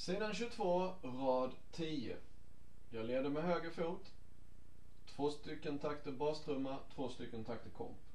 Sidan 22, rad 10. Jag leder med höger fot. 2 stycken takter bastrumma, 2 stycken takter komp.